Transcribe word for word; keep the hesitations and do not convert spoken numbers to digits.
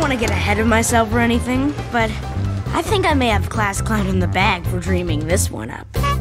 want to get ahead of myself or anything, but I think I may have class clown in the bag for dreaming this one up.